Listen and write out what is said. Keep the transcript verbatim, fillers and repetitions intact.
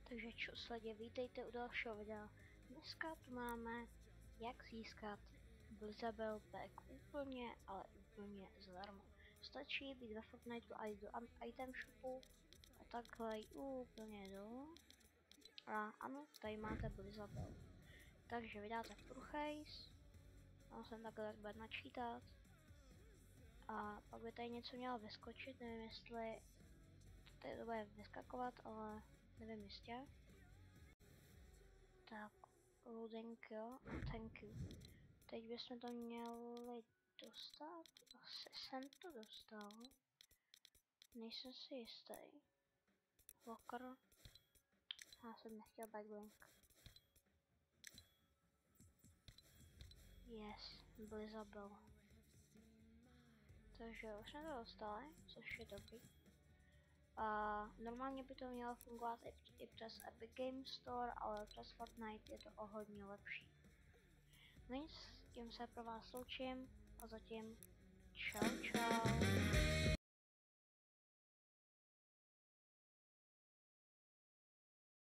Takže čus lidi, vítejte u dalšího videa. Dneska tu máme, jak získat Blizzabel pack úplně, ale úplně zadarmo. Stačí být ve Fortniteu a jít do item shopu a takhle úplně dolů. A ano, tady máte Blizzabel. Takže vydáte Furcase, mám sem takhle tak bude načítat. A pak by tady něco mělo vyskočit, nevím jestli tady to bude vyskakovat, ale nevím jistě. Tak, loading jo, thank you. Teď bychom to měli dostat, asi jsem to dostal. Nejsem si jistý. Locker. Já jsem nechtěl backlink. Yes, Blizzabel. Takže už jsme to dostali, což je dobrý. A normálně by to mělo fungovat i, i přes Epic Games Store, ale přes Fortnite je to o hodně lepší. No nic, tím se pro vás loučím a zatím čau čau.